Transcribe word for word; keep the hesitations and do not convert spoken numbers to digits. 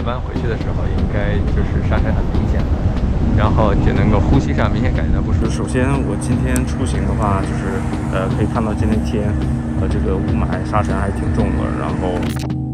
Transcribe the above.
班回去的时候，应该就是沙尘很明显的，然后就能够呼吸上明显感觉到不舒服。 首先，我今天出行的话，就是呃，可以看到今天天，呃，这个雾霾沙尘还是挺重的，然后。